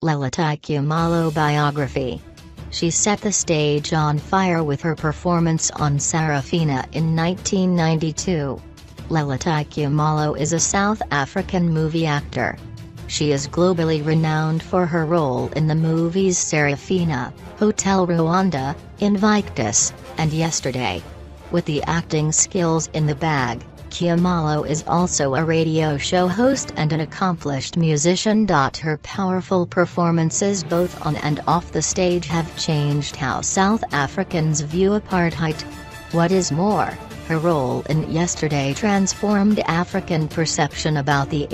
Lelita Khumalo biography. She set the stage on fire with her performance on Sarafina in 1992. Lelita Khumalo is a South African movie actor. She is globally renowned for her role in the movies Sarafina, Hotel Rwanda, Invictus, and Yesterday. With the acting skills in the bag, Khumalo is also a radio show host and an accomplished musician. Her powerful performances both on and off the stage have changed how South Africans view apartheid. What is more, her role in Yesterday transformed African perception about the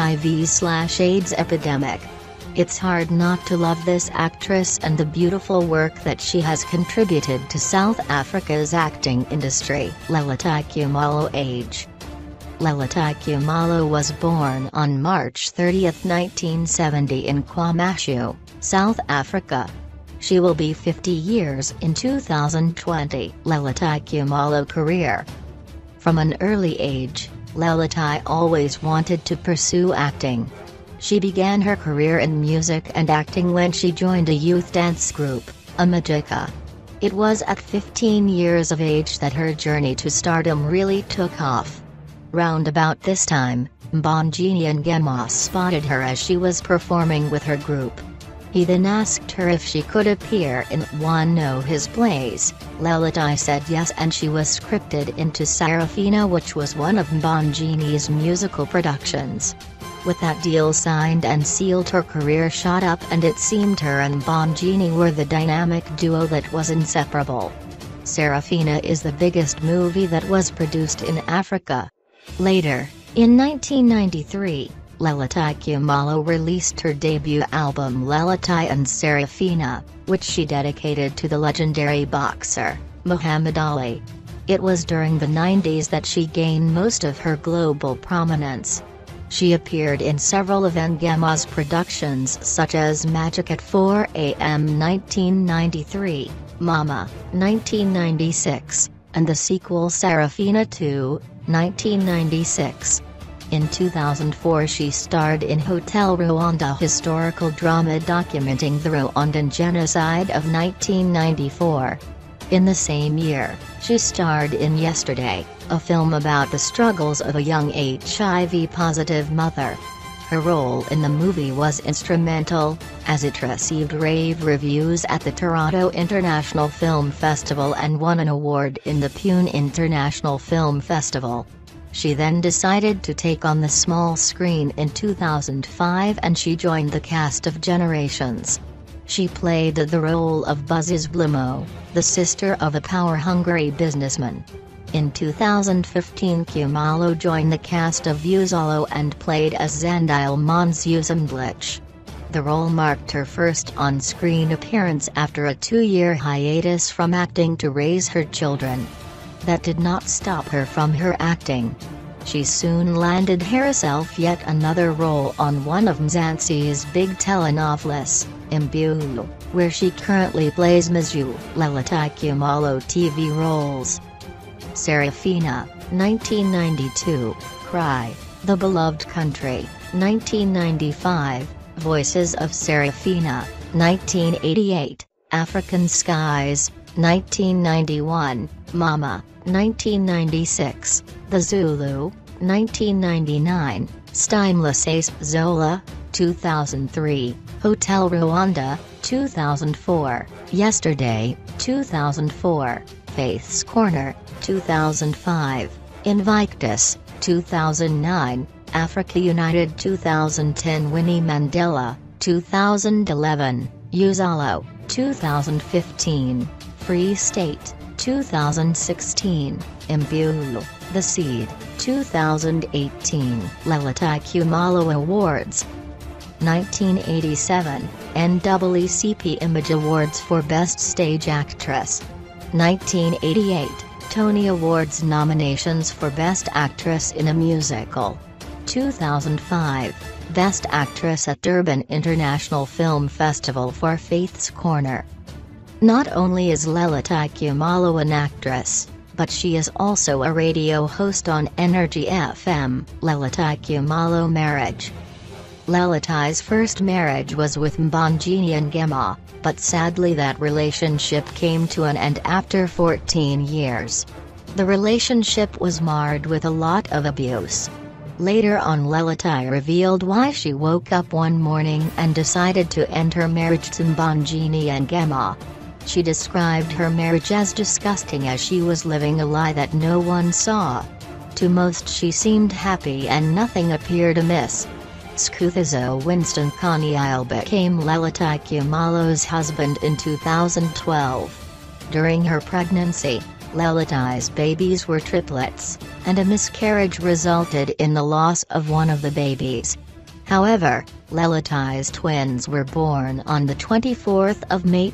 HIV/AIDS epidemic. It's hard not to love this actress and the beautiful work that she has contributed to South Africa's acting industry. Lelita Khumalo age. Lelita Khumalo was born on March 30, 1970 in KwaMashu, South Africa. She will be 50 years in 2020. Lelita Khumalo career. From an early age, Lelita always wanted to pursue acting. She began her career in music and acting when she joined a youth dance group, Amajika. It was at 15 years of age that her journey to stardom really took off. Round about this time, Mbonjeni Ngema spotted her as she was performing with her group. He then asked her if she could appear in one of his plays. Lelita said yes, and she was scripted into Sarafina, which was one of Mbonjeni's musical productions. With that deal signed and sealed, her career shot up, and it seemed her and Mbonjeni were the dynamic duo that was inseparable. Sarafina is the biggest movie that was produced in Africa. Later, in 1993, Lelita Khumalo released her debut album Lelita and Sarafina, which she dedicated to the legendary boxer, Muhammad Ali. It was during the 90s that she gained most of her global prominence. She appeared in several of Ngema's productions such as Magic at 4 AM 1993, Mama, 1996, and the sequel Sarafina 2, 1996. In 2004 she starred in Hotel Rwanda, historical drama documenting the Rwandan genocide of 1994. In the same year, she starred in Yesterday, a film about the struggles of a young HIV-positive mother. Her role in the movie was instrumental, as it received rave reviews at the Toronto International Film Festival and won an award in the Pune International Film Festival. She then decided to take on the small screen in 2005 and she joined the cast of Generations. She played the role of Buzzies Blimo, the sister of a power-hungry businessman. In 2015 Khumalo joined the cast of Uzalo and played as Zandile Monzuzamblich. The role marked her first on-screen appearance after a 2-year hiatus from acting to raise her children. That did not stop her from her acting. She soon landed herself yet another role on one of Mzansi's big telenovelas, Imbulo, where she currently plays Mizu. Lelita Khumalo TV roles. Sarafina, 1992, Cry, The Beloved Country, 1995, Voices of Sarafina, 1988, African Skies, 1991, Mama, 1996, The Zulu, 1999, Stimeless Zola, 2003, Hotel Rwanda, 2004, Yesterday, 2004, Faith's Corner, 2005, Invictus, 2009, Africa United 2010, Winnie Mandela, 2011, Uzalo, 2015, Free State, 2016, Imbulo, The Seed, 2018. Lelita Khumalo Awards. 1987, NAACP Image Awards for Best Stage Actress. 1988, Tony Awards nominations for Best Actress in a Musical. 2005, Best Actress at Durban International Film Festival for Faith's Corner. Not only is Lelita Khumalo an actress, but she is also a radio host on Energy FM. Lelita Khumalo marriage. Lelitai's first marriage was with Mbangini Ngema, but sadly that relationship came to an end after 14 years. The relationship was marred with a lot of abuse. Later on, Lelitai revealed why she woke up one morning and decided to end her marriage to Mbangini Ngema. She described her marriage as disgusting as she was living a lie that no one saw. To most she seemed happy and nothing appeared amiss. Skuthizo Winston Kaniile became Lelitai Khumalo's husband in 2012. During her pregnancy, Lelitai's babies were triplets, and a miscarriage resulted in the loss of one of the babies. However, Lelitai's twins were born on the 24th of May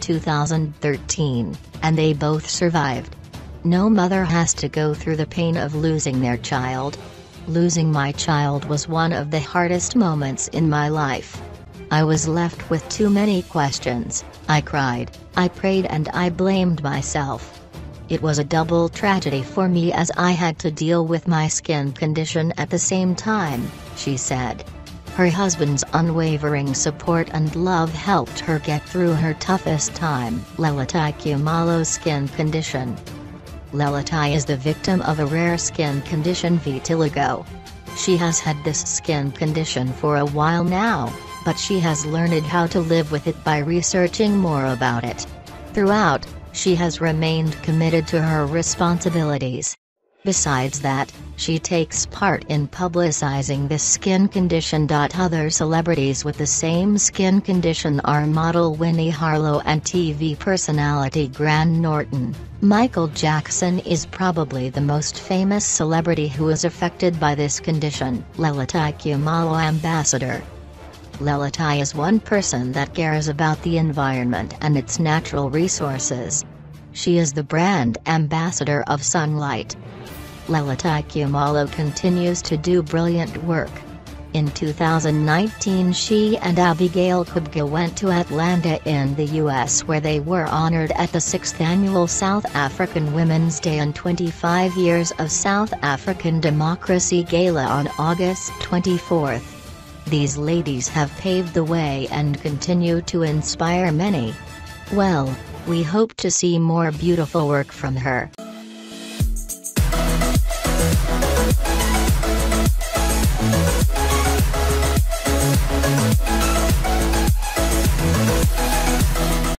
2013, and they both survived. No mother has to go through the pain of losing their child. Losing my child was one of the hardest moments in my life. I was left with too many questions. I cried, I prayed, and I blamed myself. It was a double tragedy for me as I had to deal with my skin condition at the same time, she said. Her husband's unwavering support and love helped her get through her toughest time. Lelitai Khumalo's skin condition. Lelitai is the victim of a rare skin condition, vitiligo. She has had this skin condition for a while now, but she has learned how to live with it by researching more about it. Throughout, she has remained committed to her responsibilities. Besides that, she takes part in publicizing this skin condition. Other celebrities with the same skin condition are model Winnie Harlow and TV personality Graham Norton. Michael Jackson is probably the most famous celebrity who is affected by this condition. Lelitai Khumalo ambassador. Lelitai is one person that cares about the environment and its natural resources. She is the brand ambassador of Sunlight. Lelitai Khumalo continues to do brilliant work. In 2019, she and Abigail Kubga went to Atlanta in the U.S., where they were honored at the 6th annual South African Women's Day and 25 years of South African Democracy Gala on August 24. These ladies have paved the way and continue to inspire many. Well, we hope to see more beautiful work from her.